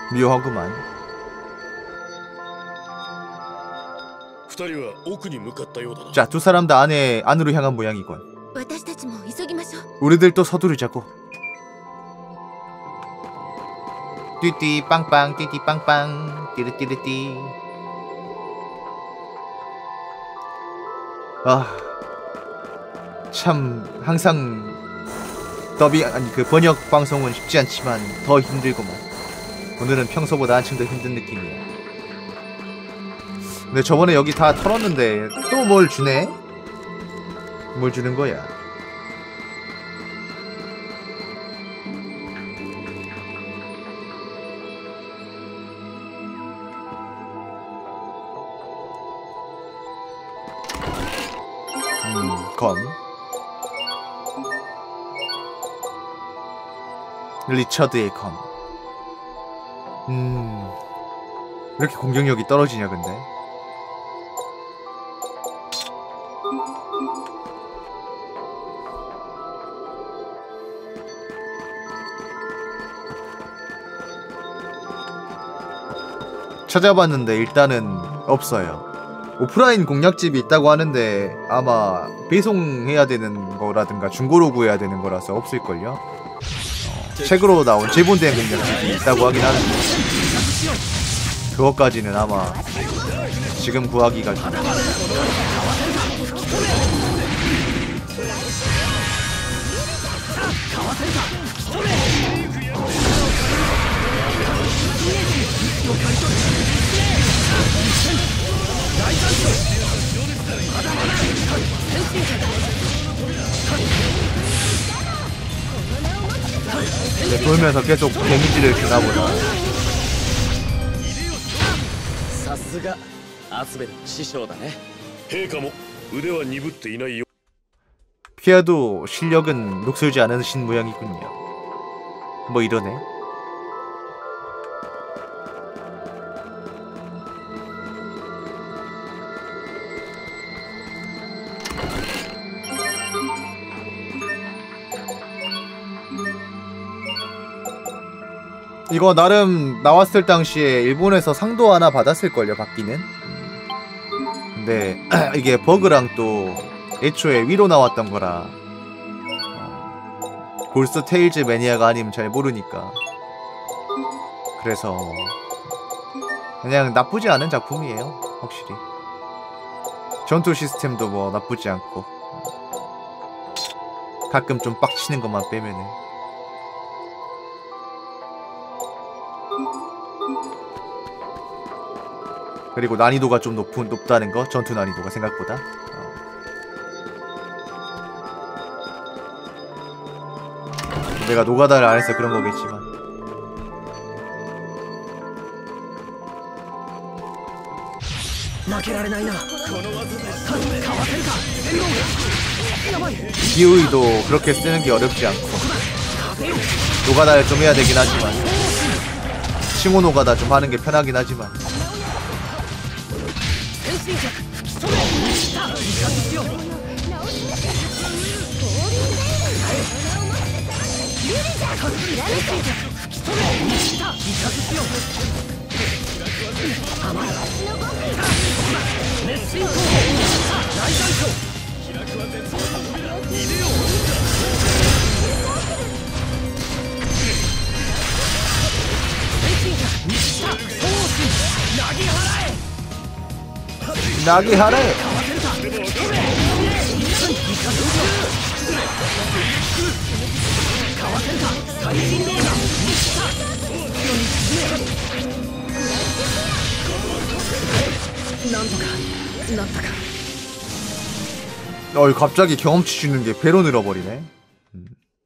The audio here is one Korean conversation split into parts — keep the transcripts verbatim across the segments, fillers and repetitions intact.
묘하구만. 자, 두 사람 다 안에 안으로 향한 모양이군. 우리들 또 서두르자고. 띠띠 빵빵 띠띠 빵빵 띠르띠르띠. 아, 참 항상 더빙 아니 그 번역 방송은 쉽지 않지만 더 힘들구만. 오늘은 평소보다 한층 더 힘든 느낌이야. 근데 저번에 여기 다 털었는데 또 뭘 주네? 뭘 주는 거야? 음, 검. 리처드의 검. 음, 왜 이렇게 공격력이 떨어지냐 근데? 찾아봤는데 일단은 없어요. 오프라인 공략집이 있다고 하는데 아마 배송해야 되는 거라든가 중고로 구해야 되는 거라서 없을걸요? 어, 책으로 나온 재본된 공략집이 있다고 하긴 하는데 그것까지는 아마 지금 구하기가 좀 네, 돌면서 계속 데미지를 주나보다. 피아도 실력은 녹슬지 않으신 모양이군요. 뭐 이러네. 이거 나름 나왔을 당시에 일본에서 상도 하나 받았을걸요, 받기는. 근데 이게 버그랑 또 애초에 위로 나왔던 거라 어, 골스 테일즈 매니아가 아니면 잘 모르니까. 그래서 그냥 나쁘지 않은 작품이에요, 확실히. 전투 시스템도 뭐 나쁘지 않고 가끔 좀 빡치는 것만 빼면은. 그리고 난이도가 좀 높은, 높다는 거, 전투 난이도가 생각보다. 어. 내가 노가다를 안 해서 그런 거겠지만. 기우이도 그렇게 쓰는 게 어렵지 않고 노가다를 좀 해야 되긴 하지만 칭호 노가다 좀 하는 게 편하긴 하지만. 나기 하래. 어, 갑자기 경험치 주는 게 배로 늘어버리네. 음.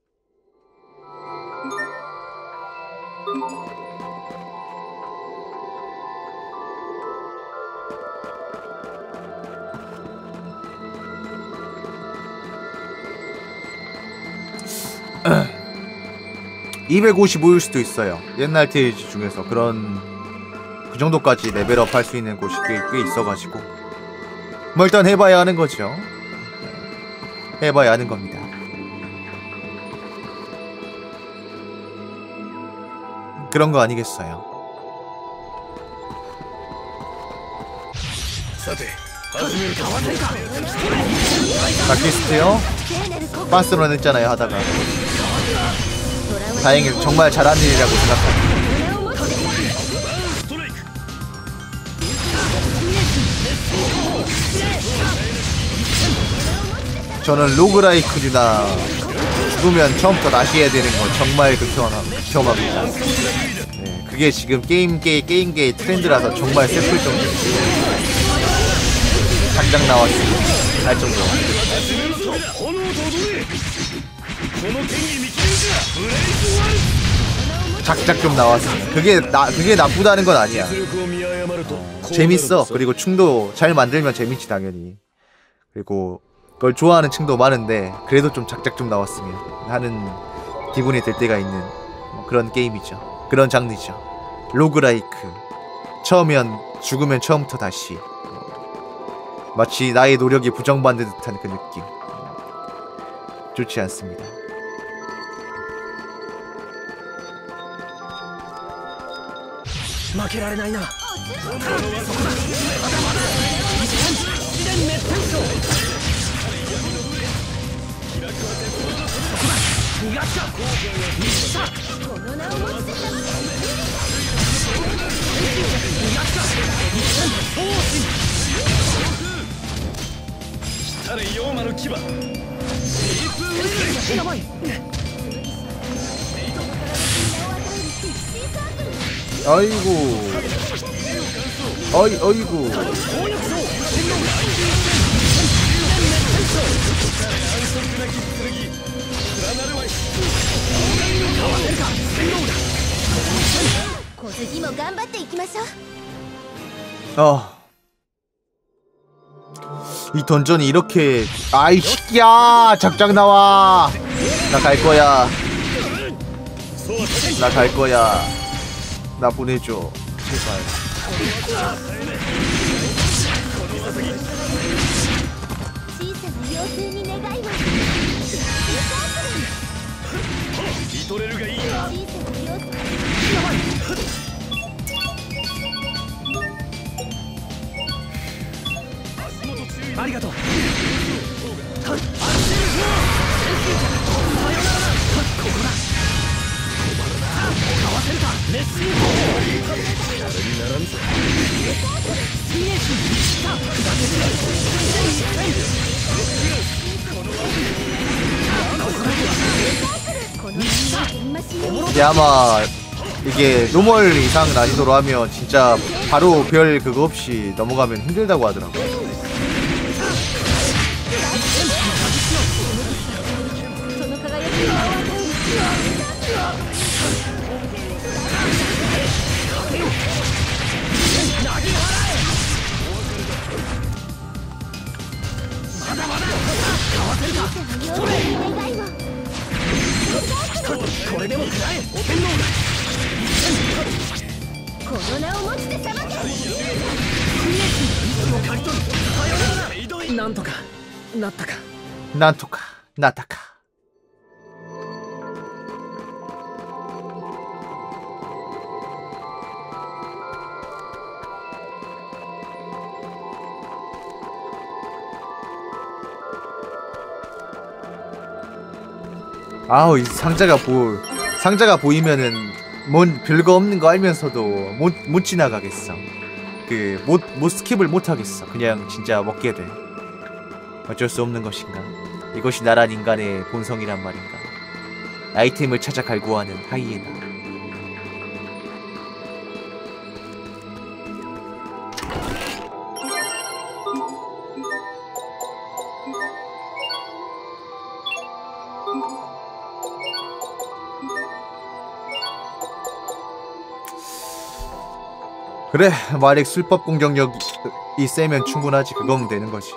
이백오십오일 수도 있어요. 옛날 테이지 중에서 그런 그 정도까지 레벨업 할 수 있는 곳이 꽤, 꽤 있어가지고 뭐 일단 해봐야 하는 거죠. 해봐야 하는 겁니다. 그런 거 아니겠어요. 다키스트요? 빤스런 했잖아요 하다가. 다행히 정말 잘한 일이라고 생각합니다. 저는 로그라이크나 죽으면 처음부터 다시 해야 되는 거 정말 극혐합니다. 네, 그게 지금 게임계의 게임계의 트렌드라서 정말 슬플 정도. 당장 나왔으니 할 정도. 작작 좀 나왔습니다. 그게 나 그게 나쁘다는 건 아니야. 어, 재밌어. 그리고 춤도 잘 만들면 재밌지 당연히. 그리고 그걸 좋아하는 층도 많은데 그래도 좀 작작 좀 나왔으면 하는 기분이 들 때가 있는 그런 게임이죠. 그런 장르죠. 로그라이크. 처음이면 죽으면 처음부터 다시. 마치 나의 노력이 부정받는 듯한 그 느낌. 좋지 않습니다. 아이고 어이 어이구 어. 이 던전이 이렇게 아이 새끼야 작작 나와. 나 갈 거야. 나 갈 거야. 나 보내줘 제발. 이게 아마 이게 노멀 이상 난이도로 하면 진짜 바로 별 그거 없이 넘어가면 힘들다고 하더라고요. 난토카 나타카. 아우 이 상자가 보 상자가 보이면은 뭔 별거 없는 거 알면서도 못 못 지나가겠어. 그 못 못 스킵을 못 하겠어. 그냥 진짜 먹게 돼. 어쩔 수 없는 것인가. 이것이 나란 인간의 본성이란 말인가. 아이템을 찾아 갈구하는 하이에나. 그래, 만약 술법 공격력이 세면 충분하지. 그거면 되는 거지.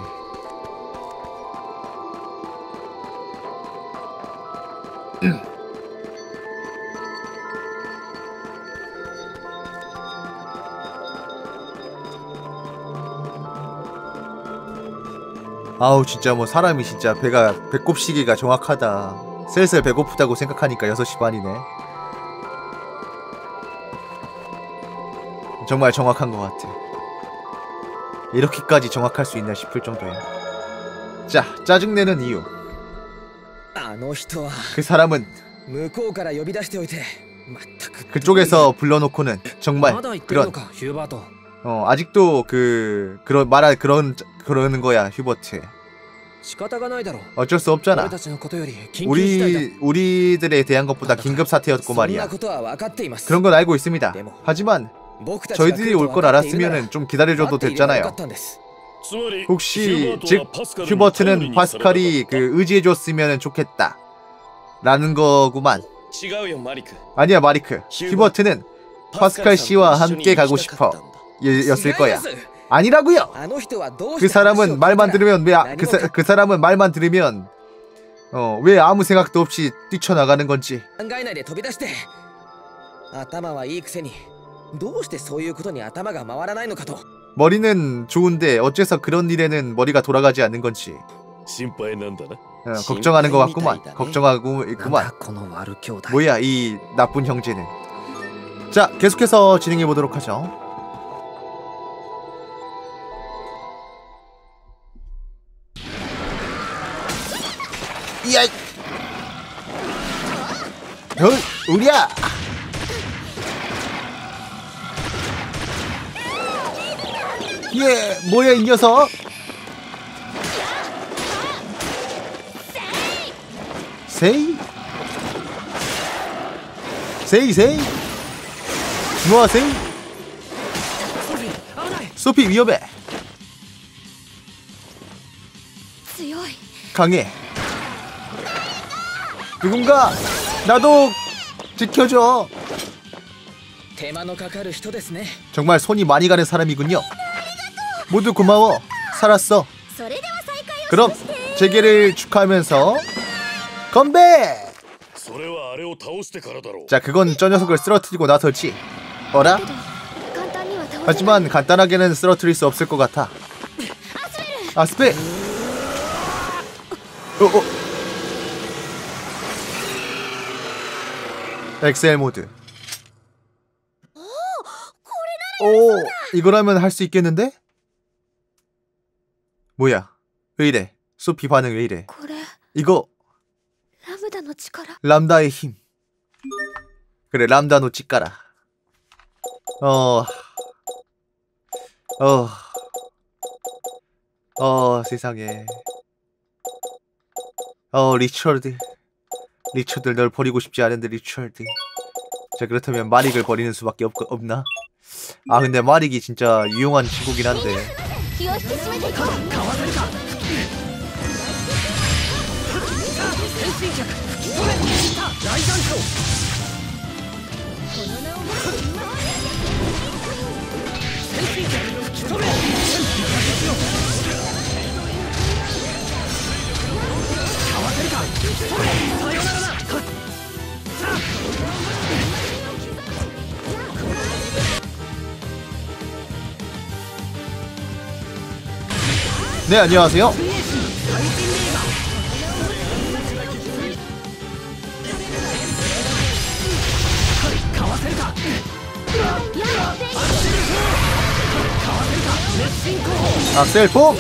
아우 진짜 뭐 사람이 진짜 배가 배꼽 시기가 정확하다. 슬슬 배고프다고 생각하니까 여섯 시 반이네. 정말 정확한 것 같아. 이렇게까지 정확할 수 있나 싶을 정도예요. 자, 짜증내는 이유. 그 사람은 그쪽에서 불러놓고는 정말 그런 어 아직도 그 그런 말할 그런 그러는 거야 휴버트. 어쩔 수 없잖아. 우리 우리들에 대한 것보다 긴급 사태였고 말이야. 그런 건 알고 있습니다. 하지만 저희들이 올 걸 알았으면은 좀 기다려줘도 됐잖아요. 혹시 즉 휴버트는 파스칼이 그 의지해줬으면 좋겠다 라는 거구만. 아니야 마리크, 휴버트는 파스칼 씨와 함께 가고 싶어 였을 거야. 아니라고요. 그 사람은 말만 들으면 왜 그 아, 그 사람은 말만 들으면 어 왜 아무 생각도 없이 뛰쳐나가는 건지. 머리는 좋은데 어째서 그런 일에는 머리가 돌아가지 않는 건지. 어, 걱정하는 것 같구만. 걱정하고 있구만. 뭐야 이 나쁜 형제는. 자, 계속해서 진행해 보도록 하죠. 이야, 어, 우리야. 예, 뭐야 이 녀석? 세이? 세이 세이? 뭐야 세이? 소피 위험해. 강해. 누군가 나도 지켜줘. 정말 손이 많이 가는 사람이군요. 모두 고마워. 살았어. 그럼 재개를 축하하면서 건배! 자, 그건 저 녀석을 쓰러뜨리고 나서지. 어라? 하지만 간단하게는 쓰러뜨릴 수 없을 것 같아. 아스페! 어, 어. 엑셀 모드. 오, 이거라면 할 수 있겠는데? 뭐야? 왜 이래? 소피 반응 왜 이래? 이거 람다의 힘. 그래, 람다노 치까라. 어, 어, 어, 세상에. 어, 리처드. 리처드, 널 버리고 싶지 않은데 리처드. 자, 그렇다면 마릭을 버리는 수밖에 없, 없나? 아, 근데 마릭이 진짜 유용한 친구긴 한데. 네, 안녕하세요. 악셀폼!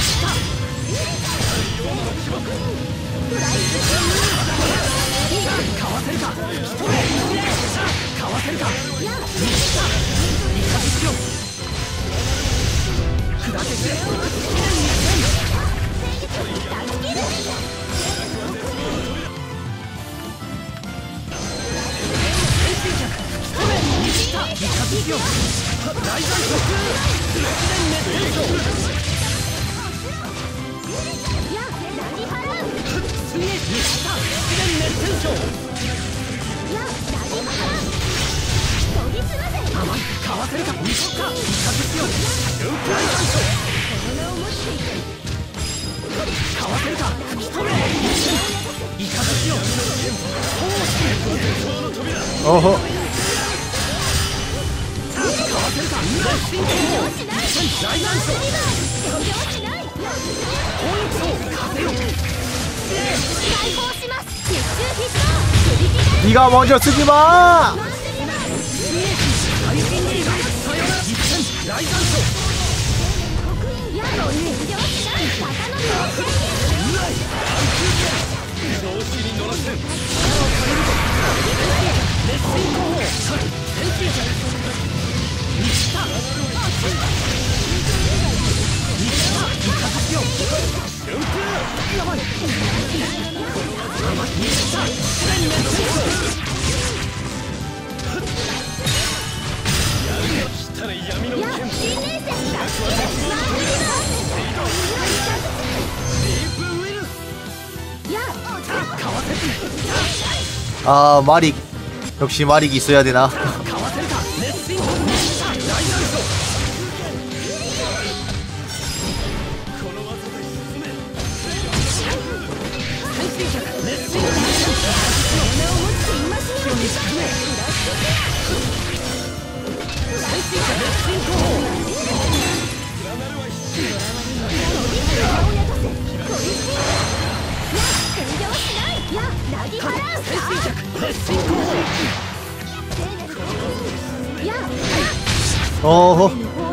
어허. 네가 먼저 쓰지 마. 아, 마릭. 역시 마릭이 있어야 되나? 어허.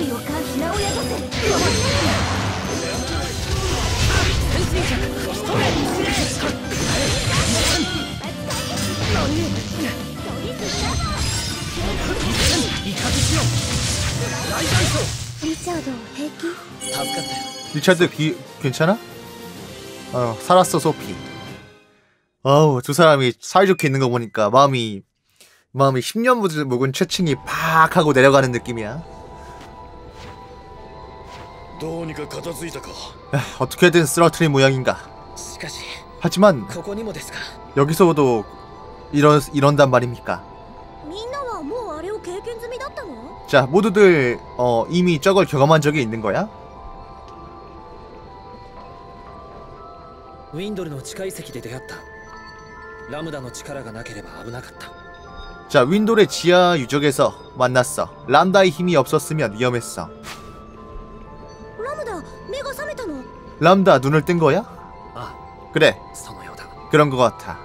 리차드 기, 괜찮아? 어, 살았어 소피. 어우, 두 사람이 사이좋게 있는 거 보니까 마음이 마음이 십 년 묵은 최층이 팍 하고 내려가는 느낌이야. 에, 어떻게든 쓰러트린 모양인가. 하지만 여기서도 이런, 이런단 말입니까? 자, 모두들 어, 이미 저걸 경험한 적이 있는 거야? 자, 윈돌의 지하 유적에서 만났어. 람다의 힘이 없었으면 위험했어. 람다 눈을 뜬 거야? 그래, 그런 거 같아.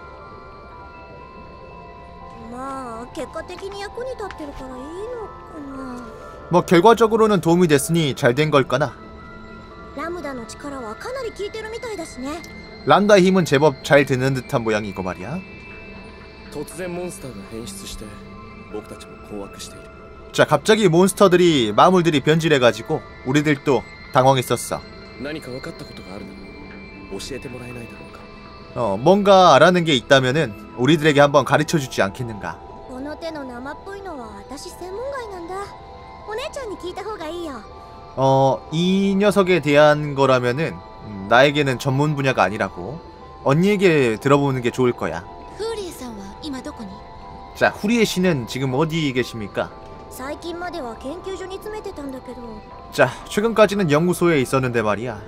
뭐 결과적으로는 도움이 됐으니 잘 된 걸까나. 람다의 힘은 제법 잘 드는 듯한 모양이고 말이야. 자, 갑자기 몬스터들이 마물들이 변질해가지고 우리들도 당황했었어. 어, 뭔가 알아낸 게 있다면은 우리들에게 한번 가르쳐주지 않겠는가. 어, 이 녀석에 대한 거라면은 음, 나에게는 전문 분야가 아니라고. 언니에게 들어보는 게 좋을 거야. 자, 후리에 씨는 지금 어디 계십니까? 자, 최근까지는 연구소에 있었는데 말이야.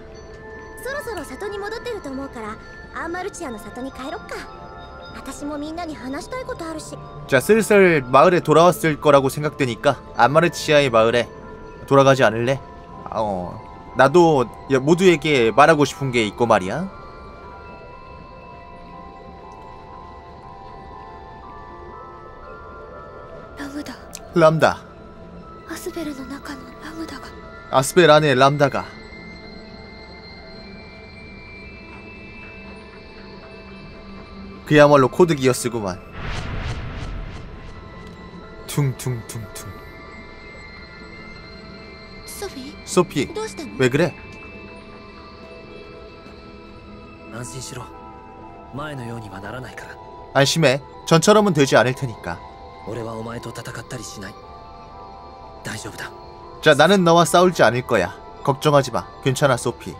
자, 슬슬 마을에 돌아왔을 거라고 생각되니까 아마르치아의 마을에 돌아가지 않을래? 어, 나도 모두에게 말하고 싶은 게 있고 말이야. 람다. 아스벨 안에 람다가. 그야말로 코드기어스구만. 퉁퉁퉁퉁. 소피? 소피, 왜 그래? 안심해. 전처럼은 되지 않을 테니까. 자, 나는 너와 싸울지 않을 거야. 걱정하지 마. 괜찮아, 소피.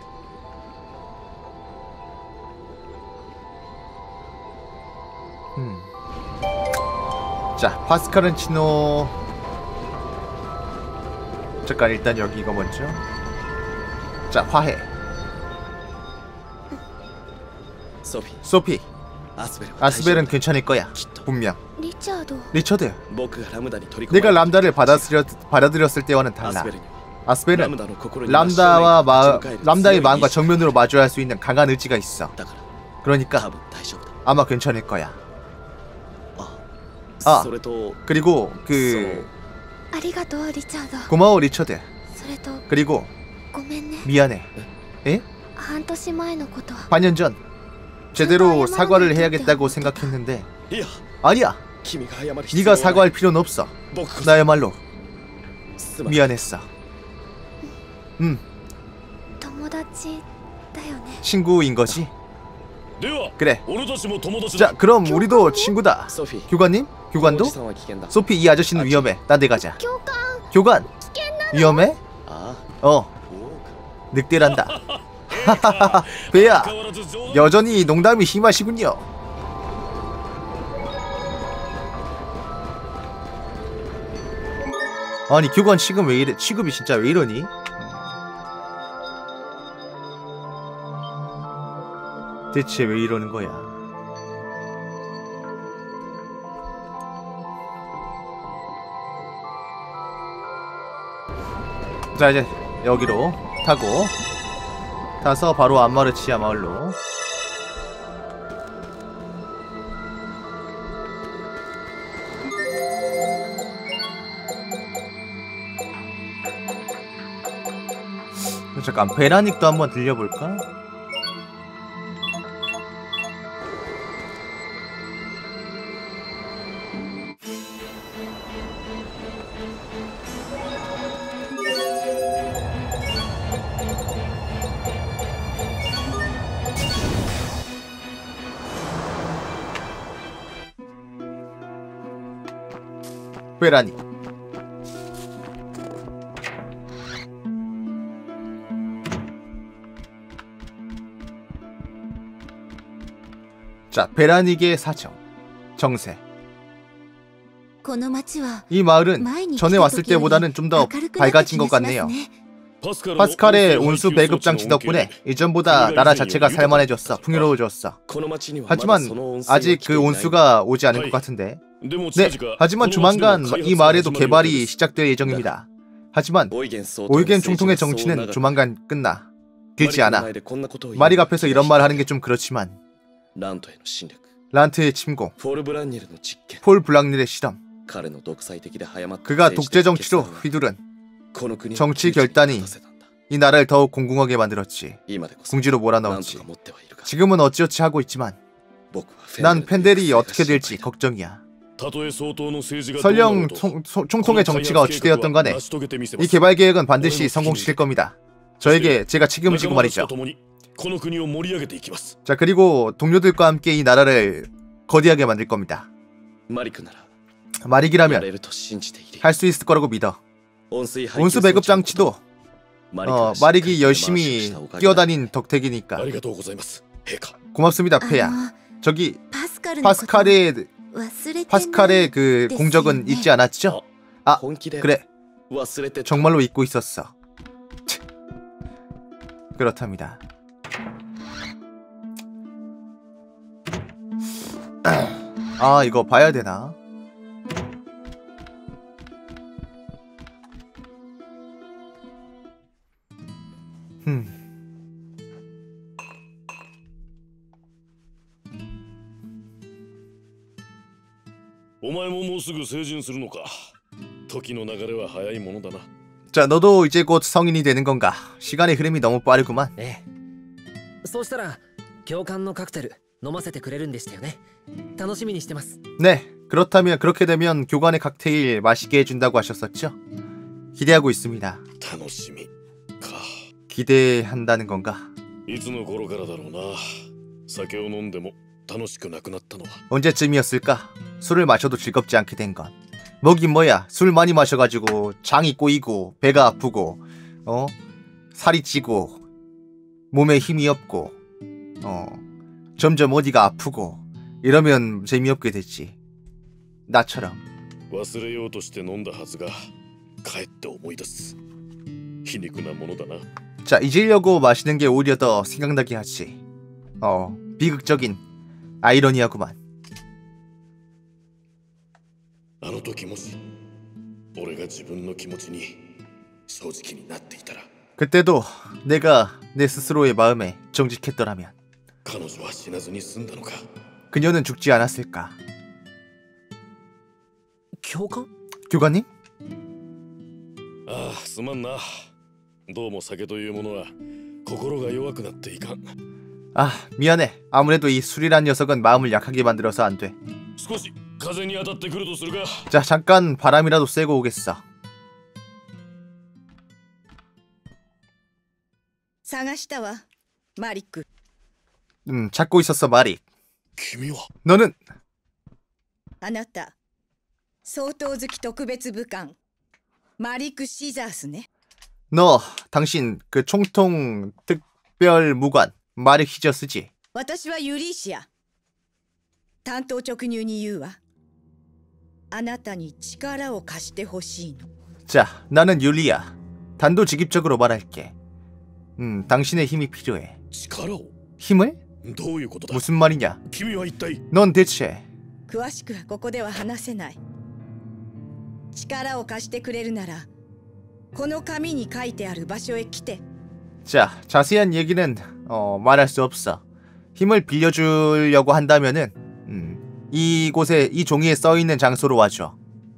음. 자, 파스칼은 치노. 잠깐 일단 여기 이거 먼저. 자, 화해. 소피. 소피. 아스벨은 괜찮을 거야. 분명. 리처드. 내가 람다를 받아들였, 받아들였을 때와는 달라. 아스벨은 람다와 마, 람다의 마음과 정면으로 마주할 수 있는 강한 의지가 있어. 그러니까 아마 괜찮을 거야. 아, 그리고 그 고마워 리처드. 그리고 미안해. 에? 반년 전 제대로 사과를 해야겠다고 생각했는데 아니야. 네가 사과할 필요는 없어. 나야말로 미안했어. 음, 친구인 거지? 그래. 자, 그럼 우리도 친구다. 교관님? 교관도? 소피, 이 아저씨는 위험해. 딴 데 가자. 교관! 위험해? 어, 늑대란다. 하하하하. 배야, 여전히 농담이 심하시군요. 아니, 교관 지금 왜 이래? 취급이 진짜 왜 이러니? 대체 왜 이러는 거야? 자, 이제 여기로 타고 타서 바로 안마르치아 마을로. 잠깐 베라닉도 한번 들려볼까? 베라닉. 자, 베라닉의 사정. 정세. 이 마을은 전에 왔을 때보다는 좀 더 밝아진 것 같네요. 파스칼의 온수 배급 장치 덕분에 이전보다 나라 자체가 살만해졌어. 풍요로워졌어. 하지만 아직 그 온수가 오지 않을 것 같은데. 네, 하지만 조만간 이 마을에도 개발이 시작될 예정입니다. 하지만 오이겐 총통의 정치는 조만간 끝나. 길지 않아. 마릭 앞에서 이런 말 하는 게 좀 그렇지만 란트의 침공, 폴 블랑닐의 실험, 그가 독재 정치로 휘두른 정치 결단이 이 나라를 더욱 공공하게 만들었지. 궁지로 몰아넣었지. 지금은 어찌어찌 하고 있지만 난 펜델이 어떻게 될지 걱정이야. 설령 총, 총통의 정치가 어찌 되었던 간에 이 개발 계획은 반드시 성공시킬 겁니다. 저에게 제가 책임을 지고 말이죠. 자, 그리고 동료들과 함께 이 나라를 거대하게 만들 겁니다. 마릭이라면 할 수 있을 거라고 믿어. 온수 배급 장치도 어, 마릭이 열심히 뛰어다닌 덕택이니까. 고맙습니다, 폐야. 저기 파스칼의 파스칼의 그 공적은 잊지 않았죠? 아, 그래. 정말로 잊고 있었어. 그렇답니다. 아, 이거 봐야 되나? 흠. 자, 너도 이제 곧 성인이 되는 건가? 시간의 흐름이 너무 빠르구만. 네. そうしたら教官のカクテル飲ませてくれるんでしたよね。楽しみにしてます。 네, 그렇다면 그렇게 되면 교관의 칵테일 맛있게 해준다고 하셨었죠? 기대하고 있습니다. 기대한다는 건가? 언제쯤이었을까? 술을 마셔도 즐겁지 않게 된 건. 뭐긴 뭐야, 술 많이 마셔가지고 장이 꼬이고 배가 아프고 어? 살이 찌고 몸에 힘이 없고 어, 점점 어디가 아프고 이러면 재미없게 됐지. 나처럼. 자, 잊으려고 마시는 게 오히려 더 생각나게 하지. 어, 비극적인 아이러니하구만. 그때도 내가 내 스스로의 마음에 정직했더라면 그녀는 죽지 않았을까? 교관? 교관님? どうも酒というものは心が弱くなっていかん。 아, 미안해. 아무래도 이 술이란 녀석은 마음을 약하게 만들어서 안 돼. 少し風に当たってくるとするか。 자, 잠깐 바람이라도 쐬고 오겠어. 探したわ、マリック。 음, 찾고 있었어, 마리. 君は 너는 あなた、総統好き特別武官、マリック・シザースね。 너, 당신 그 총통 특별 무관 마릭 히저스지? 私はユリーシア。単刀直入に言うわ。あなたに力を貸してほしいの。 자, 나는 율리야. 단도직입적으로 말할게. 음, 당신의 힘이 필요해. 力を 힘을? どういうことだ。 무슨 말이냐? 君は一体。 넌 대체 詳しくはここでは話せない。力を貸してくれるなら、この紙に書いてある場所へ来て。 자, 자세한 얘기는 어, 말할 수 없어. 힘을 빌려주려고 한다면은 음, 이곳에 이 종이에 써있는 장소로 와줘.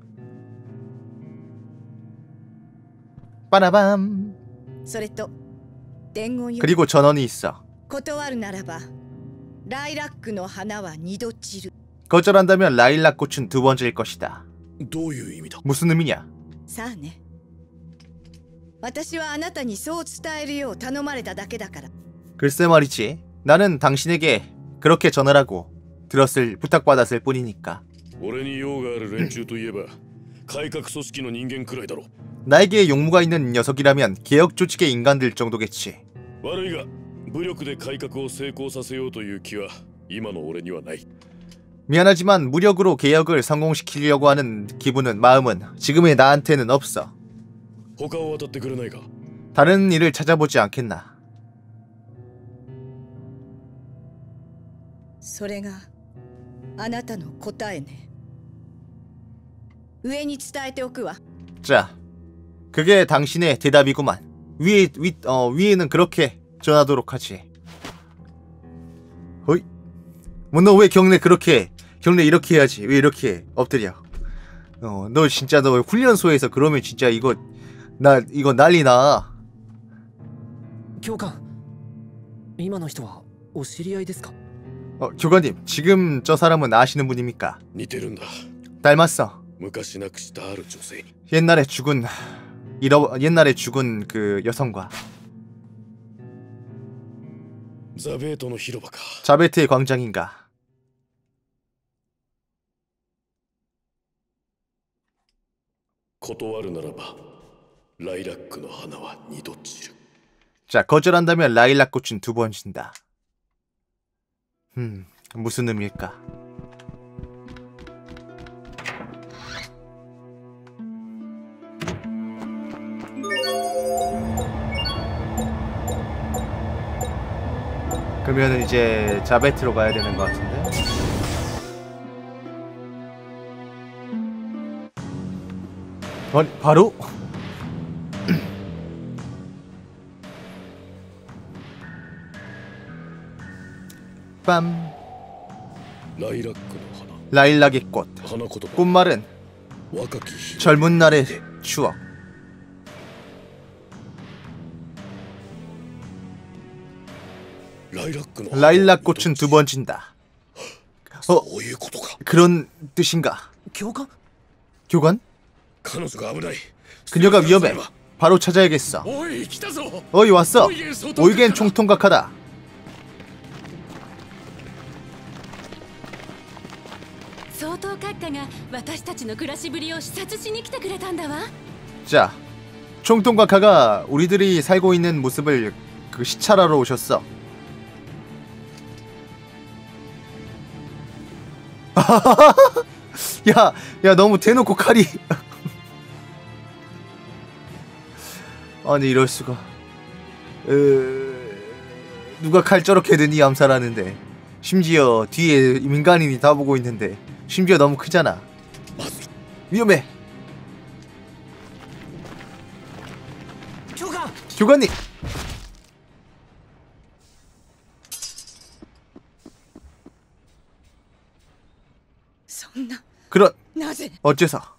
빠라밤. それと伝言よ。 그리고 전원이 있어. 断るならば、ライラックの花は二度散る。 거절한다면 라일락 꽃은 두 번째일 것이다. どういう意味だ。 무슨 의미냐? さあね。私はあなたにそう伝えるよう頼まれただけだから。 글쎄 말이지. 나는 당신에게 그렇게 전하라고 들었을 부탁받았을 뿐이니까. 俺に用がある連中といえば改革組織の人間くらいだろ。 나에게 용무가 있는 녀석이라면 개혁 조직의 인간들 정도겠지. 悪いが武力で改革を成功させようという気は今の俺にはない。 미안하지만 무력으로 개혁을 성공시키려고 하는 기분은 마음은 지금의 나한테는 없어. 他を渡ってくれないか。 다른 일을 찾아보지 않겠나. それがあなたの答えね。上に伝えておくわ。 자, 그게 당신의 대답이구만. 위에 위, 어, 위에는 그렇게 전하도록 하지. 어이, 뭐 너 왜 경례 그렇게 경례 이렇게 해야지. 왜 이렇게 엎드려? 어, 너 진짜 너 훈련소에서 그러면 진짜 이거 나 이거 난리 나. 教官、今の人はお知り合いですか？ 어, 교관님, 지금 저 사람은 아시는 분입니까? 似てるんだ。 닮았어. 昔亡くしたある女性に。 옛날에 죽은 잃어 옛날에 죽은 그 여성과 ザベートの広場か。 자베트의 광장인가. 断るならばライラックの花は二度散る。 자, 거절한다면 라일락 꽃은 두 번 진다. 음, 무슨 의미일까? 그러면 이제 자베트로 가야 되는 것 같은데. 어, 바로? 빰. ライラックの 라일락의 꽃. 花。花言葉。 꽃말은 若き日。 젊은 날의 추억. ライラックの 라일락 꽃은 두 번 진다. 어, そういうことか。 그런 뜻인가? 教官？ 교관? 彼女が危ない。 그녀가 위험해. 바로 찾아야겠어. おい、来たぞ。 어이 왔어. オイゲン総統 오이겐 총통각하다. 総統閣下が私たちの暮らしぶりを視察しに来てくれたんだわ。 자, 총통각하가 우리들이 살고 있는 모습을 그 시찰하러 오셨어. 야, 야 너무 대놓고 칼이. 아니 이럴 수가. 으... 누가 칼 저렇게 드니 암살하는데. 심지어 뒤에 민간인이 다 보고 있는데. 심지어 너무 크잖아. 위험해. 教官！ 교관님. 그런 なぜ 어째서